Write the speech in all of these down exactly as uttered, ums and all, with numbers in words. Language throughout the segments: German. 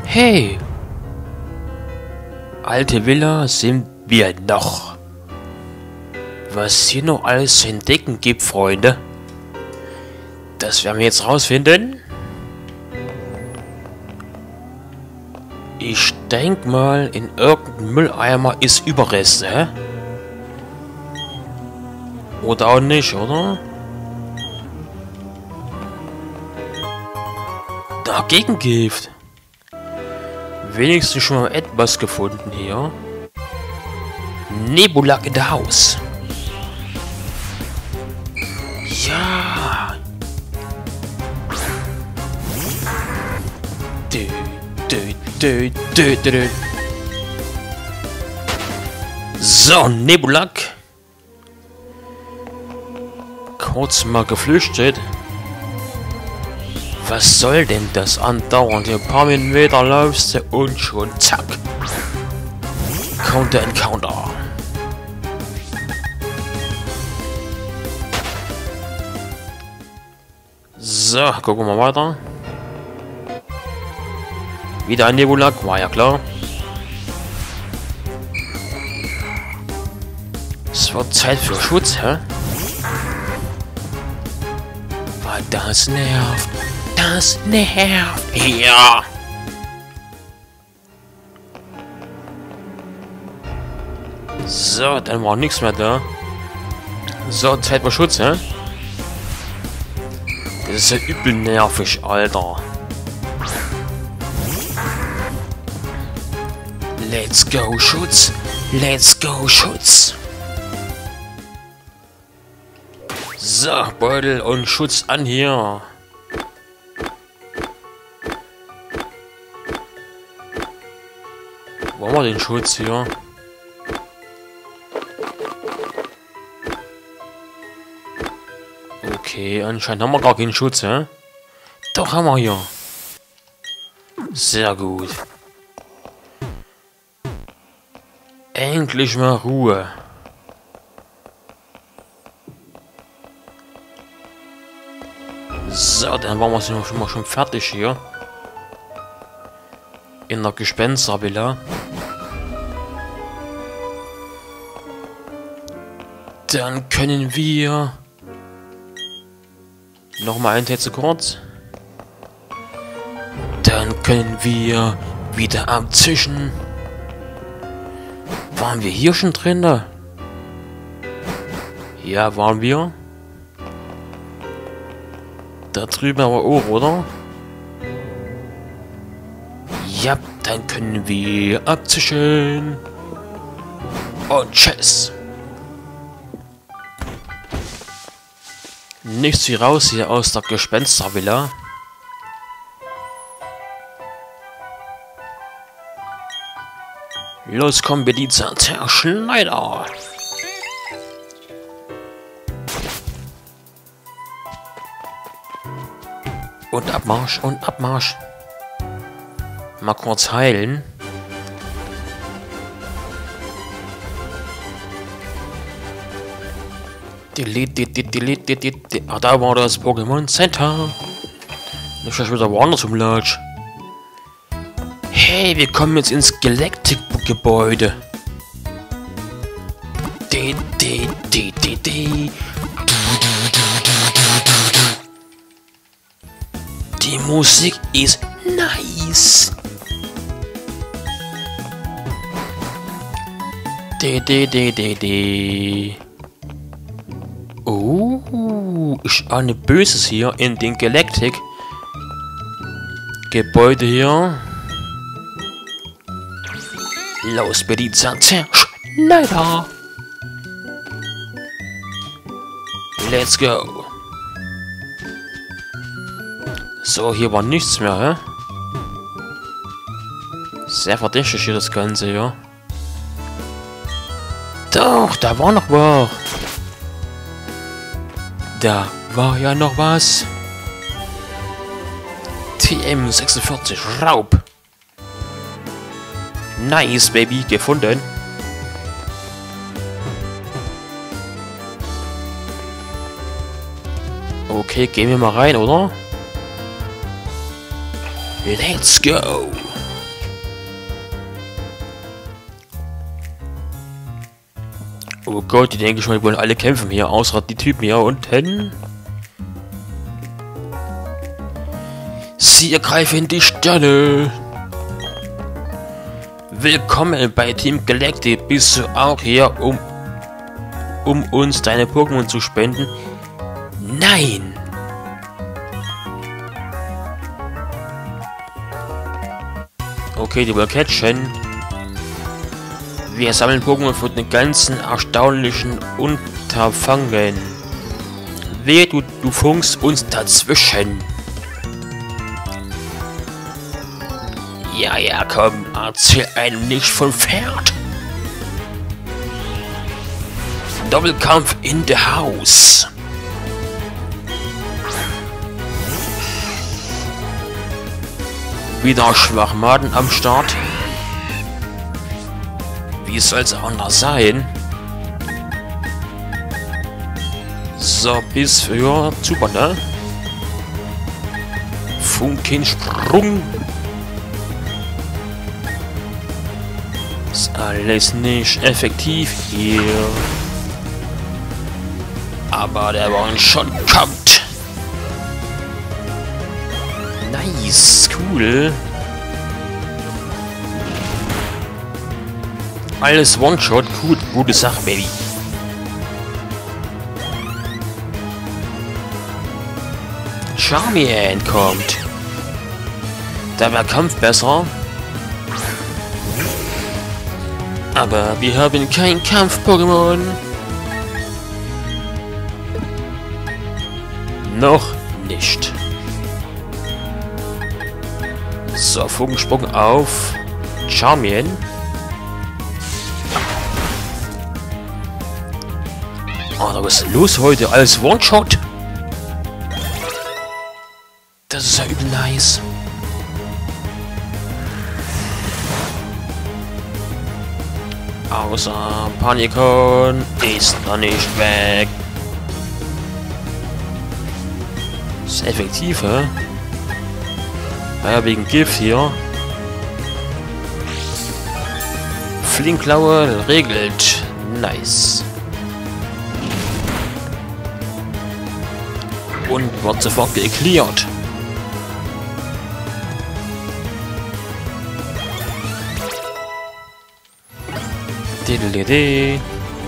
Hey! Alte Villa sind wir noch. Was hier noch alles zu entdecken gibt, Freunde. Das werden wir jetzt rausfinden. Ich denke mal, in irgendeinem Mülleimer ist Überreste, hä? Oder auch nicht, oder? Da, Gegengift. Wenigstens schon mal etwas gefunden hier. Nebula in der Haus. Ja. Dö, dö, dö, dö, dö. So, Nebulak. Kurz mal geflüchtet. Was soll denn das andauernd? Ein paar Meter läufst du und schon zack. Counter Encounter. So, gucken wir mal weiter. Wieder ein Nebulak, war ja klar. Es wird Zeit für Schutz, hä? Weil das nervt. Das nervt. Ja. So, dann war nichts mehr da. So, Zeit für Schutz, hä? Das ist ja übel nervig, Alter. Let's go, Schutz. Let's go, Schutz. So, Beutel und Schutz an hier. Wo haben wir den Schutz hier? Okay, anscheinend haben wir gar keinen Schutz, hä? Doch, haben wir hier. Sehr gut. Endlich mal Ruhe. So, dann waren wir schon mal schon fertig hier. In der Gespenstervilla. Dann können wir nochmal ein Tetze kurz. Dann können wir wieder abzischen. Waren wir hier schon drin da? Ja, waren wir. Da drüben aber auch, oder? Ja, dann können wir abzischen. Und tschüss. Nichts wie raus hier aus der Gespenstervilla. Los, kommen wir die Zerschneider. Und Abmarsch und Abmarsch. Mal kurz heilen. Ah, da war das Pokémon Center. Ich bin wieder woanders im Latsch. Hey, wir kommen jetzt ins Galactic-Gebäude. Die, die, die, die, die. Die Musik ist nice. Die, die, die, die, die. Oh, ich ahne Böses hier in den Galactic-Gebäude hier. Los, bitte, Zerschneider. Let's go. So, hier war nichts mehr, hä? Sehr verdächtig hier das Ganze, ja. Doch, da war noch was. Da war ja noch was. T M sechsundvierzig Raub. Nice, Baby, gefunden. Okay, gehen wir mal rein, oder? Let's go. Oh Gott, die denke ich mal, die wollen alle kämpfen hier, außer die Typen hier unten. Sie ergreifen die Sterne. Willkommen bei Team Galactic. Bist du auch hier, um, um uns deine Pokémon zu spenden? Nein! Okay, die wollen catchen. Wir sammeln Pokémon für den ganzen erstaunlichen Unterfangen. Wehe, du, du funkst uns dazwischen. Ja, ja, komm, erzähl einem nicht vom Pferd. Doppelkampf in the house. Wieder Schwachmaten am Start. Wie soll's anders sein? So, bis für super, ne? Funkensprung. Ist alles nicht effektiv hier. Aber der One schon kommt. Nice, cool. Alles One-Shot, gut, gute Sache, Baby. Charmian kommt. Da war Kampf besser. Aber wir haben kein Kampf-Pokémon. Noch nicht. So, Funkensprung auf Charmian. Oh, was ist los heute? Alles One-Shot? Das ist ja übel nice. Außer Panikon ist noch nicht weg. Ist effektiv, hä? Naja, wegen Gift hier. Flinkklaue regelt. Nice. Und wird sofort geklärt. Diddle-dee.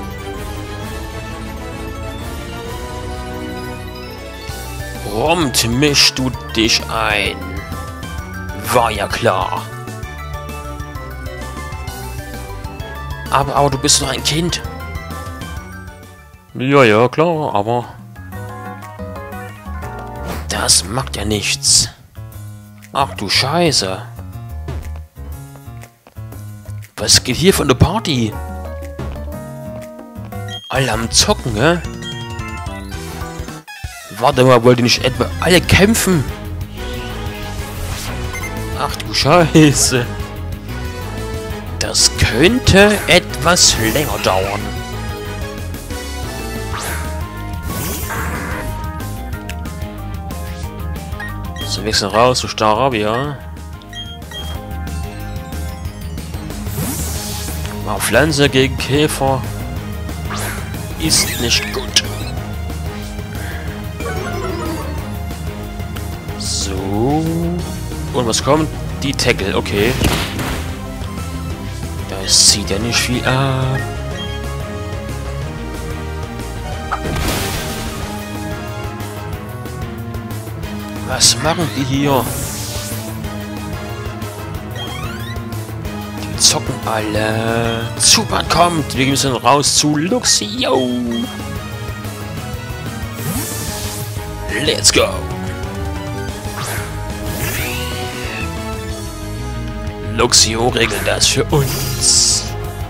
Prompt mischst du dich ein. War ja klar. Aber, aber du bist doch ein Kind. Ja, ja, klar, aber... Das macht ja nichts. Ach du Scheiße. Was geht hier von der Party? Alle am Zocken, hä? Warte mal, wollt ihr nicht etwa alle kämpfen? Ach du Scheiße. Das könnte etwas länger dauern. So, wechseln raus zu Staravia. Mal Pflanze gegen Käfer. Ist nicht gut. So. Und was kommt? Die Tackle, okay. Das sieht ja nicht viel ab. Was machen die hier? Die zocken alle. Super kommt. Wir müssen raus zu Luxio. Let's go. Luxio regelt das für uns.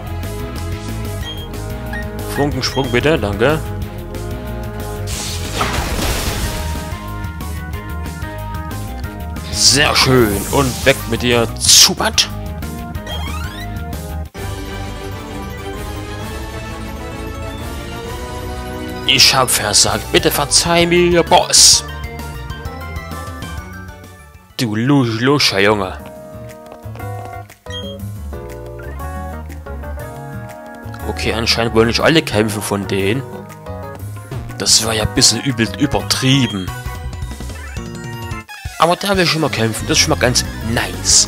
Funkensprung bitte, danke. Sehr schön. Und weg mit dir, Zubat. Ich hab versagt. Bitte verzeih mir, Boss. Du Luscher, Junge. Okay, anscheinend wollen nicht alle kämpfen von denen. Das war ja ein bisschen übel übertrieben. Aber der will schon mal kämpfen. Das ist schon mal ganz nice.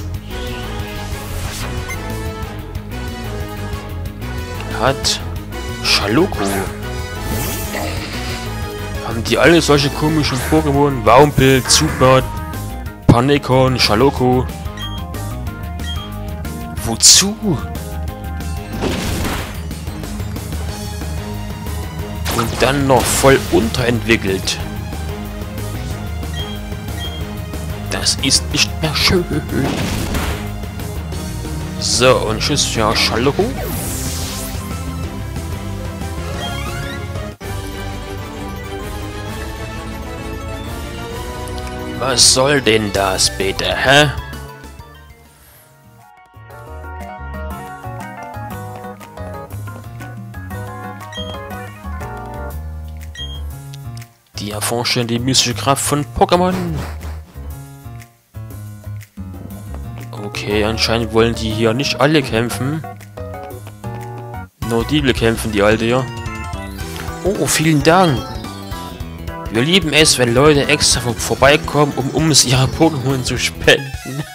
Hat Schaloko. Haben die alle solche komischen Pokémon? Waumpilz, Zubat, Panikon, Schaloko. Wozu? Und dann noch voll unterentwickelt. Das ist nicht mehr schön. So, und tschüss für Schaloko. Was soll denn das bitte, hä? Die erforschen die mystische Kraft von Pokémon. Okay, anscheinend wollen die hier nicht alle kämpfen. Nur die will kämpfen, die alte hier. Oh, vielen Dank. Wir lieben es, wenn Leute extra vor vorbeikommen, um uns ihre Pokémon zu spenden.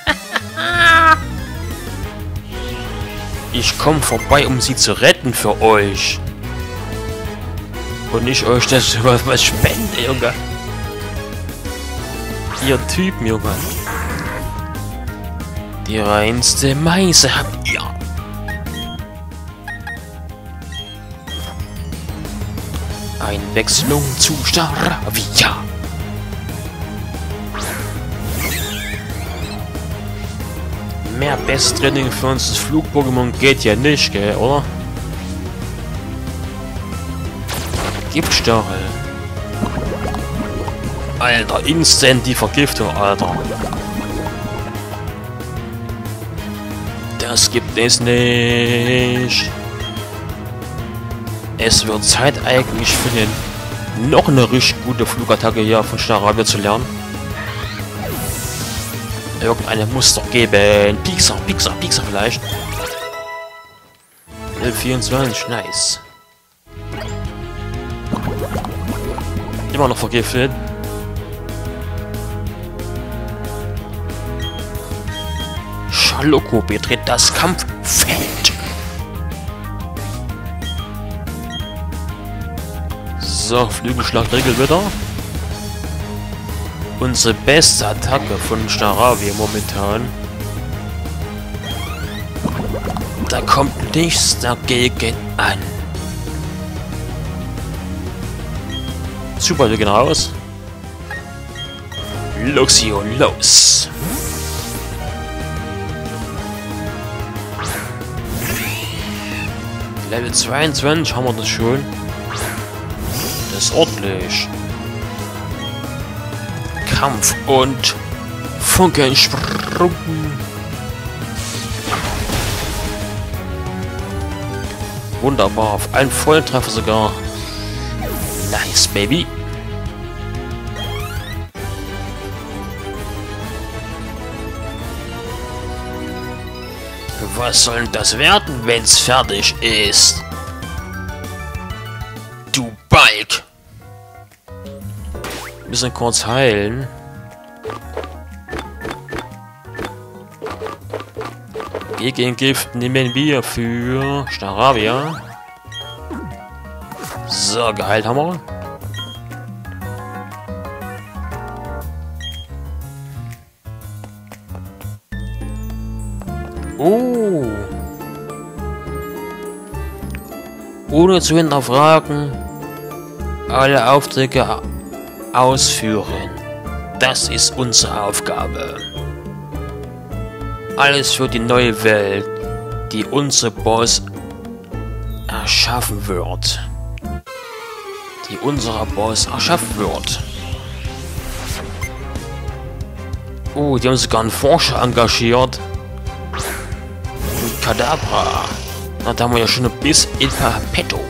Ich komme vorbei, um sie zu retten für euch. Und nicht euch das was, was spende, Junge. Ihr Typen, Junge. Die reinste Meise habt ihr. Einwechslung zu Staravia. Mehr Besttraining für uns das Flug-Pokémon geht ja nicht, gell, oder? Giftstachel. Alter, instant die Vergiftung, Alter. Das gibt es nicht. Es wird Zeit eigentlich für den noch eine richtig gute Flugattacke hier von Staravia zu lernen. Irgendeine muss doch geben. Pixar, Pixar, Pixar vielleicht. Level vierundzwanzig, nice. Immer noch vergiftet. Schaloko betritt das Kampffeld. So, Flügelschlag regelt wieder. Unsere beste Attacke von Staravia momentan. Da kommt nichts dagegen an. Super, wir gehen raus. Luxio, los. Level zweiundzwanzig haben wir das schon. Das ist ordentlich. Kampf und Funkensprung. Wunderbar, auf einen Volltreffer sogar. Nice, baby. Was soll denn das werden, wenn's fertig ist? Du Balk! Wir müssen kurz heilen. Gegengift nehmen wir für Staravia. So, geheilt haben wir. Oh. Ohne zu hinterfragen, alle Aufträge ausführen. Das ist unsere Aufgabe. Alles für die neue Welt, die unser Boss erschaffen wird. Die unser Boss erschaffen wird. Oh, die haben sogar einen Forscher engagiert. Kadabra. Na, da haben wir ja schon ein bisschen in petto.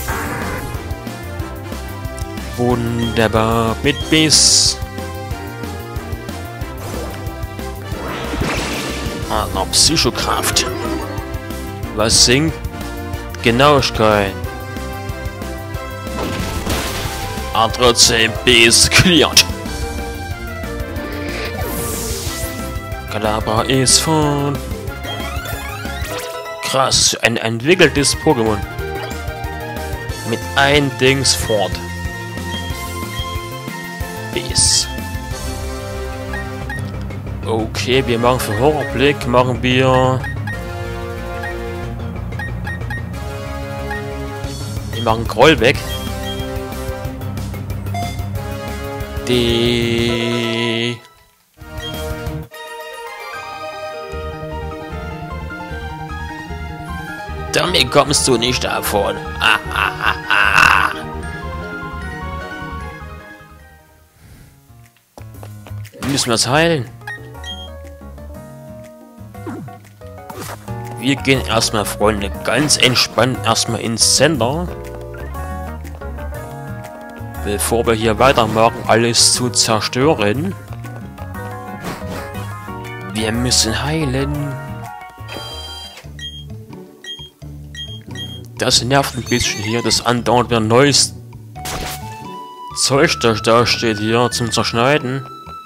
Wunderbar. Mit Biss. Ah, noch Psychokraft. Was singt? Genauigkeit. Aber trotzdem ist cleared. Kadabra ist von. Krass, ein entwickeltes Pokémon. Mit ein Dings fort. Bis. Okay, wir machen für Horrorblick, machen wir... Wir machen Groll weg. Die... Damit kommst du nicht davon. Ah, ah, ah, ah. Müssen wir es heilen? Wir gehen erstmal, Freunde, ganz entspannt erstmal ins Center. Bevor wir hier weitermachen, alles zu zerstören. Wir müssen heilen. Das nervt ein bisschen hier, das andauernd wieder neues Zeug, das da steht hier zum Zerschneiden.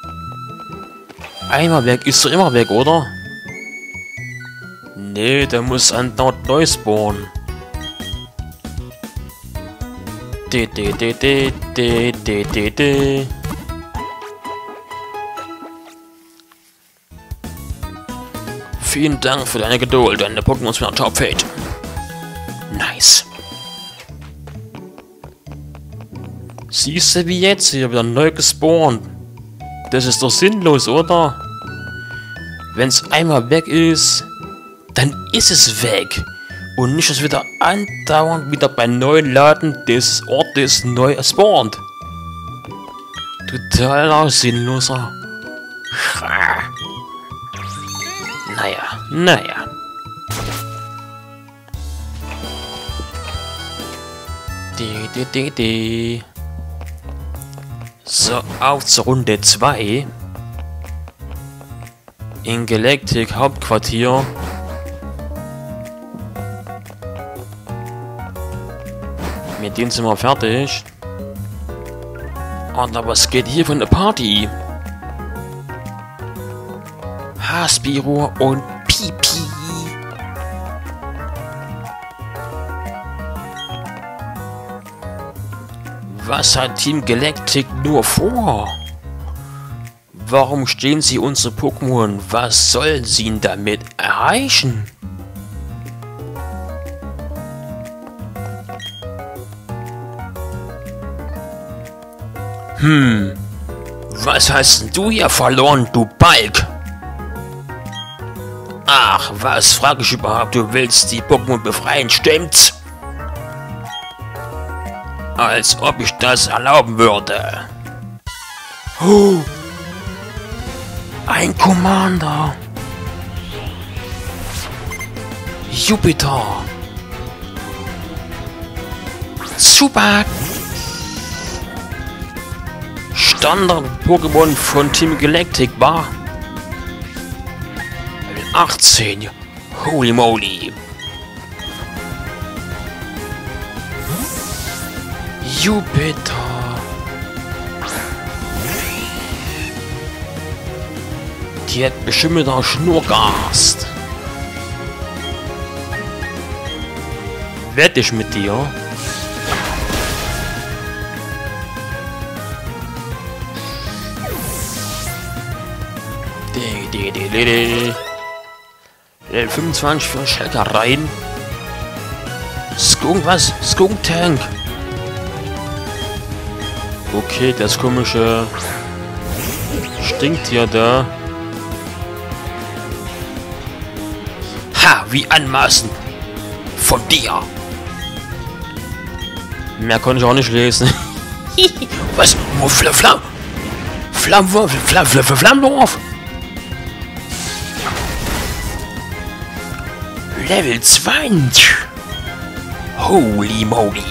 Einmal weg, ist er immer weg, oder? Nee, der muss andauernd neu spawnen. De de de de de de de de. Vielen Dank für deine Geduld, deine Pokémon sind topfit. Nice. Siehst du, wie jetzt hier wieder neu gespawnt? Das ist doch sinnlos, oder? Wenn es einmal weg ist, dann ist es weg. Und nicht, dass wieder andauernd wieder beim neuen Laden des Ortes neu spawnt. Totaler sinnloser. Naja, naja. De, de, de, de. So, auf zur Runde zwei. In Galactic Hauptquartier. Mit denen sind wir fertig. Und was geht hier für eine Party? Haspiro und Pipi. Was hat Team Galactic nur vor? Warum stehen sie unsere Pokémon? Was sollen sie denn damit erreichen? Hm, was hast denn du hier verloren, du Balk? Ach, was frage ich überhaupt? Du willst die Pokémon befreien, stimmt's? Als ob ich das erlauben würde. Oh, ein Commander. Jupiter. Super. Standard-Pokémon von Team Galactic war achtzehn. Holy moly. Jupiter. Die hat bestimmt auch Schnurgast. Wette ich mit dir? Level fünfundzwanzig für Schalker rein. Skunk, was? Skunk Tank. Okay, das komische Stinktier da. Ha, wie anmaßend von dir. Mehr konnte ich auch nicht lesen. Was? Wo Flam Flam Flammenwurf? Flam Flam Flammenwurf? Level zwanzig. Holy moly.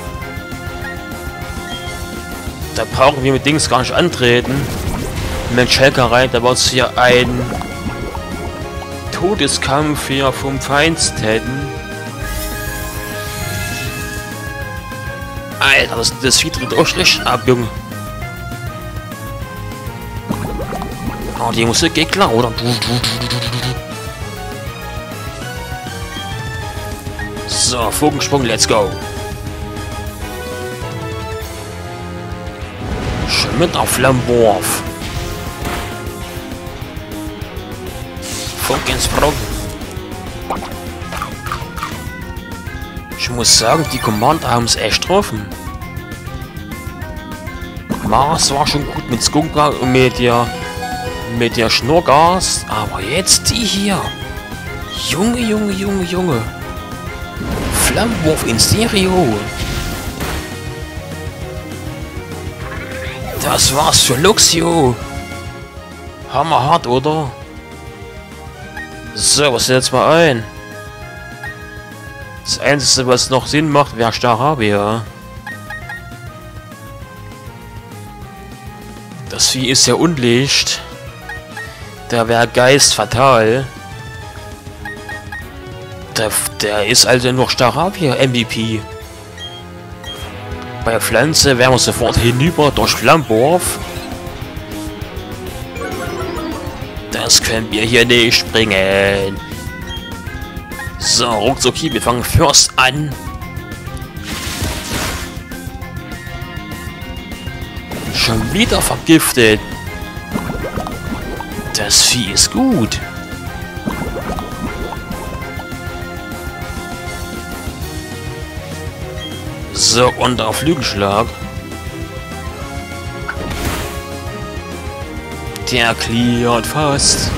Da brauchen wir mit Dings gar nicht antreten. Mit Schalker rein, da war es hier ein Todeskampf hier vom Feinsten. Alter, das, das Vieh tritt auch schlecht ab, Junge. Oh, die Musik geht klar, oder? So, Vogelsprung, let's go. Schon mit auf Flammenwurf. Vogelsprung. Ich muss sagen, die Commander haben es echt getroffen. Mars war schon gut mit Skunka und mit der mit der Schnurgas, aber jetzt die hier. Junge, Junge, Junge, Junge. Flammenwurf in Stereo. Das war's für Luxio. Hammerhart, oder? So, was setzt mal ein? Das Einzige, was noch Sinn macht, wäre Staravia. Das Vieh ist ja unlicht. Der wäre Geist fatal. Der, der ist also noch Staravia M V P. Bei Pflanze wären wir sofort hinüber durch Flammenwurf. Das können wir hier nicht bringen. So, ruckzucki, wir fangen First an. Schon wieder vergiftet. Das Vieh ist gut. So, und auf Flügelschlag. Der cleart fast.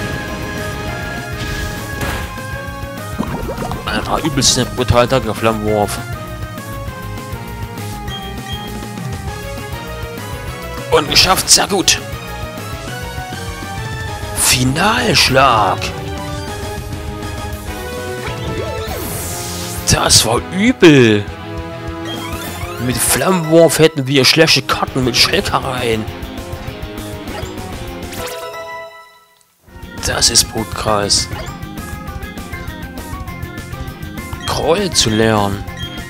Alter, übelst eine brutal der Flammenwurf. Und geschafft, sehr gut. Finalschlag. Das war übel. Mit Flammenwurf hätten wir schlechte Karten mit Schreckhereien. Das ist brutkreis. Groll zu lernen.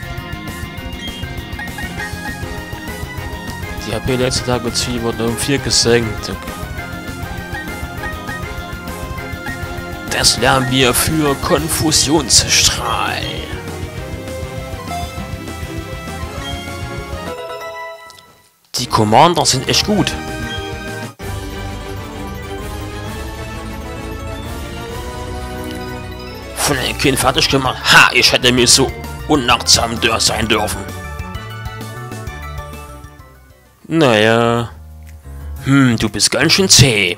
Die H P letzte Tag mit Vieh wurde um vier gesenkt. Das lernen wir für Konfusionsstrahl. Die Commander sind echt gut. Von den Kind fertig gemacht. Ha, ich hätte mir so unachtsam sein dürfen. Naja. Hm, du bist ganz schön zäh.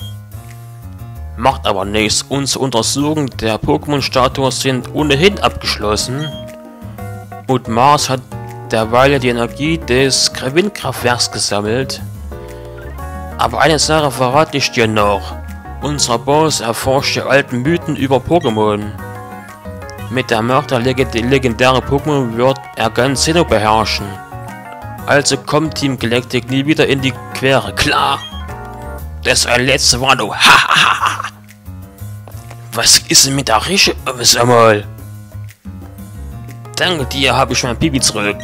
Macht aber nichts. Unsere Untersuchungen der Pokémon-Statuen sind ohnehin abgeschlossen. Und Mars hat derweil die Energie des Windkraftwerks gesammelt. Aber eine Sache verrate ich dir noch. Unser Boss erforscht die alten Mythen über Pokémon. Mit der Macht der Legend legendären Pokémon wird er ganz Sinnoh beherrschen. Also kommt Team Galactic nie wieder in die Quere. Klar! Das ist eine letzte Warnung. Hahaha! Was ist denn mit der Rische? Sag mal. Danke dir, habe ich mein Pipi zurück.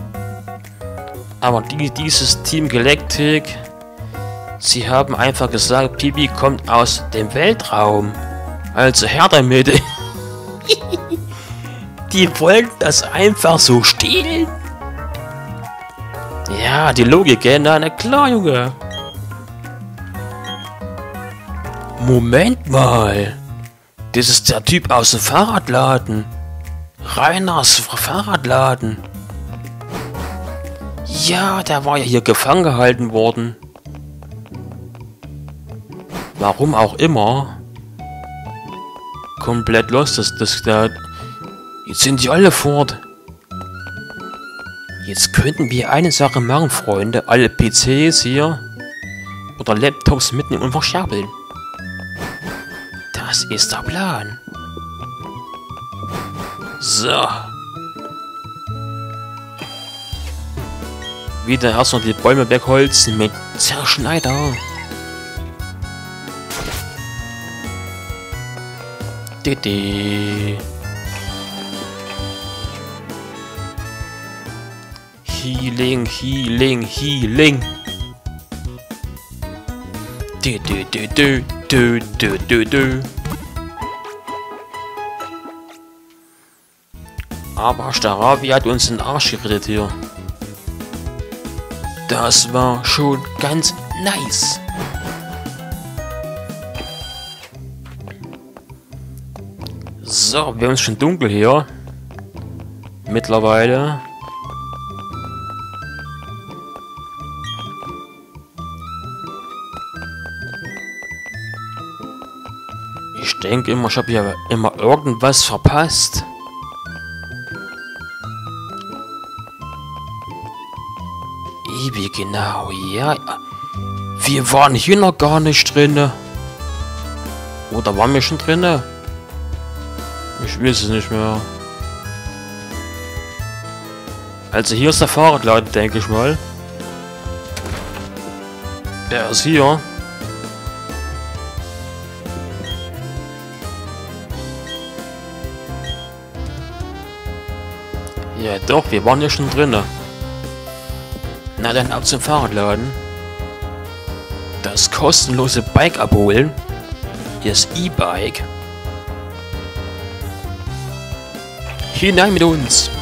Aber die, dieses Team Galactic, sie haben einfach gesagt, Pipi kommt aus dem Weltraum. Also her damit. Die wollen das einfach so stehlen. Ja, die Logik, na, na klar, Junge. Moment mal. Das ist der Typ aus dem Fahrradladen. Reiners Fahrradladen. Ja, der war ja hier gefangen gehalten worden. Warum auch immer. Komplett los, das, das, der... Jetzt sind die alle fort. Jetzt könnten wir eine Sache machen, Freunde. Alle P Cs hier oder Laptops mitnehmen und verscherbeln. Das ist der Plan. So. Wieder erstmal die Bäume wegholzen mit Zerschneider. Didi. Healing, Healing, Healing. Du, du, du, du, du, du, du, du. Aber Starabi hat uns den Arsch gerettet hier. Das war schon ganz nice. So, wir haben es schon dunkel hier. Mittlerweile. Ich denke immer, ich habe ja immer irgendwas verpasst. Wie genau, ja. Wir waren hier noch gar nicht drin. Oder waren wir schon drin? Ich weiß es nicht mehr. Also hier ist der Fahrradladen, denke ich mal. Der ist hier. Ja doch, wir waren ja schon drin. Na dann ab zum Fahrradladen. Das kostenlose Bike abholen. Hier ist E-Bike. Hinein mit uns.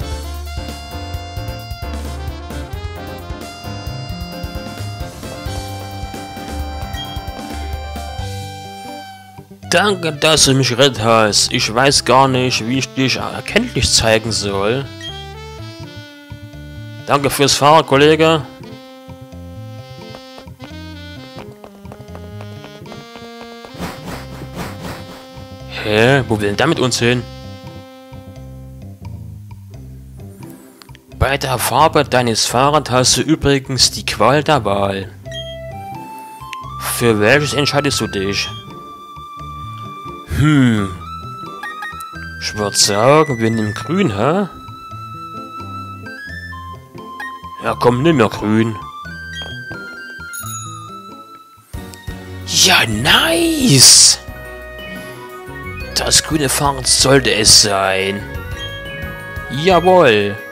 Danke, dass du mich gerettet hast. Ich weiß gar nicht, wie ich dich erkenntlich zeigen soll. Danke fürs Fahren, Kollege. Hä? Wo will denn der mit uns hin? Bei der Farbe deines Fahrrads hast du übrigens die Qual der Wahl. Für welches entscheidest du dich? Hm. Ich würde sagen, wir nehmen grün, hä? Ja, komm, nimm mir grün. Ja, nice! Das grüne Fahrrad sollte es sein. Jawohl.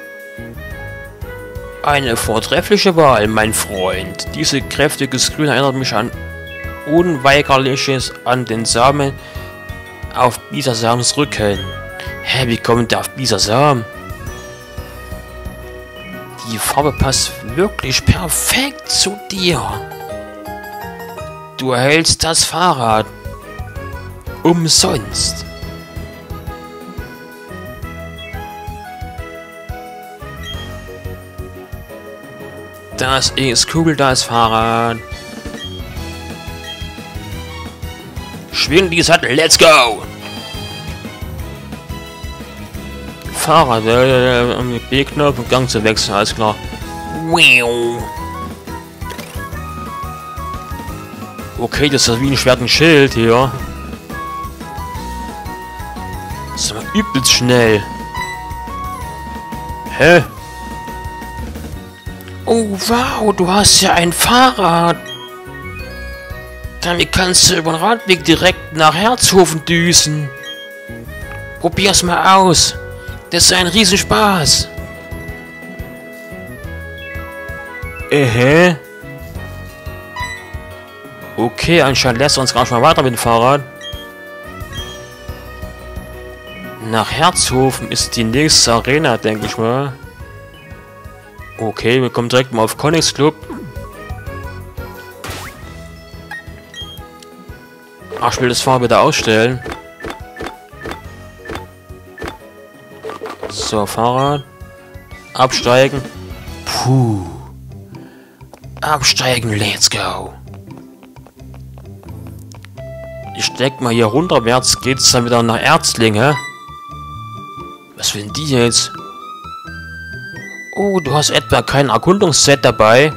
Eine vortreffliche Wahl, mein Freund. Diese kräftiges Grün erinnert mich an Unweigerliches an den Samen auf Bisasams Rücken. Hä, wie kommt der auf Bisasam? Die Farbe passt wirklich perfekt zu dir. Du erhältst das Fahrrad umsonst. Das ist cool, das Fahrrad. Schwing die Sattel, let's go! Fahrrad, äh, am B-Knopf und Gang zu wechseln, alles klar. Wow. Okay, das ist wie ein Schwert und Schild hier. Das ist aber übelst schnell. Hä? Oh wow, du hast ja ein Fahrrad. Damit kannst du über den Radweg direkt nach Herzhofen düsen. Probier's mal aus. Das ist ein Riesenspaß. Äh, okay, anscheinend lässt er uns gar nicht mal weiter mit dem Fahrrad. Nach Herzhofen ist die nächste Arena, denke ich mal. Okay, wir kommen direkt mal auf Konix Club. Ach, ich will das Fahrrad wieder ausstellen. So, Fahrrad. Absteigen. Puh. Absteigen, let's go. Ich denke mal, hier runterwärts geht es dann wieder nach Erzlinge. Was will denn die jetzt? Oh, du hast etwa kein Erkundungsset dabei.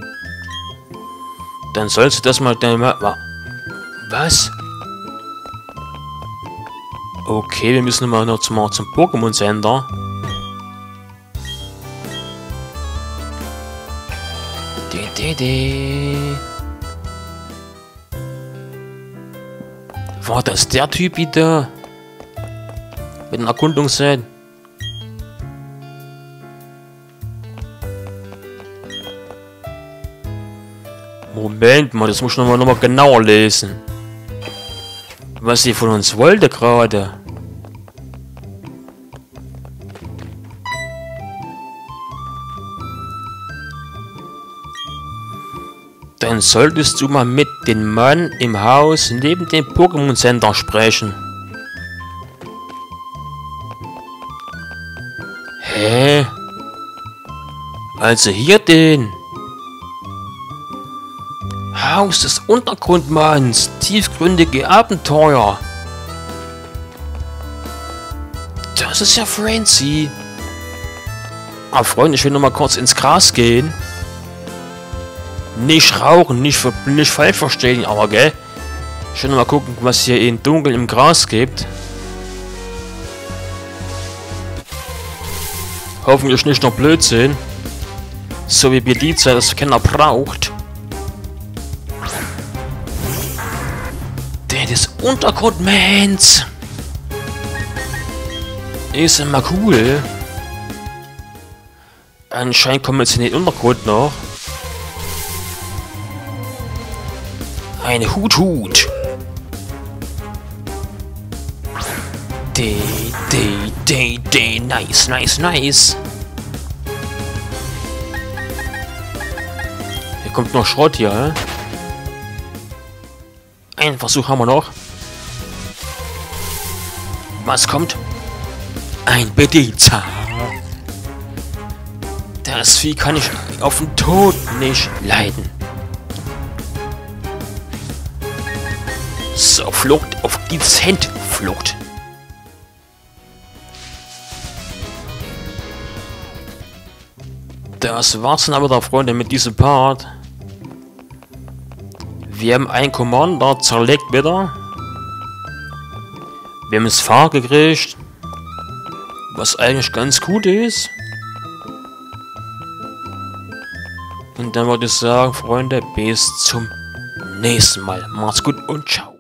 Dann sollst du das mal... Was? Okay, wir müssen mal noch zum, zum Pokémon Center. De, de, de. War das der Typ wieder? Mit dem Erkundungsset? Moment mal, das muss ich nochmal noch mal genauer lesen. Was sie von uns wollte gerade. Dann solltest du mal mit dem Mann im Haus neben dem Pokémon Center sprechen. Hä? Also hier den Haus des Untergrundmanns, tiefgründige Abenteuer. Das ist ja Francie. Aber Freunde, ich will noch mal kurz ins Gras gehen. Nicht rauchen, nicht, nicht falsch verstehen, aber gell? Ich will noch mal gucken, was hier in Dunkel im Gras gibt. Hoffentlich nicht noch Blödsinn. So wie Belize das keiner braucht. Der des Untergrundmans. Ist immer cool. Anscheinend kommen wir jetzt in den Untergrund noch. Eine Hut-Hut. De, de, de, de, nice, nice, nice. Hier kommt noch Schrott hier, hä? Einen Versuch haben wir noch. Was kommt? Ein Bedienzer. Das Vieh kann ich auf den Tod nicht leiden. So, Flucht auf dezent Flucht. Das war's dann aber da, Freunde, mit diesem Part. Wir haben einen Commander zerlegt wieder. Wir haben das Fahr gekriegt. Was eigentlich ganz gut ist. Und dann würde ich sagen, Freunde, bis zum nächsten Mal. Macht's gut und ciao.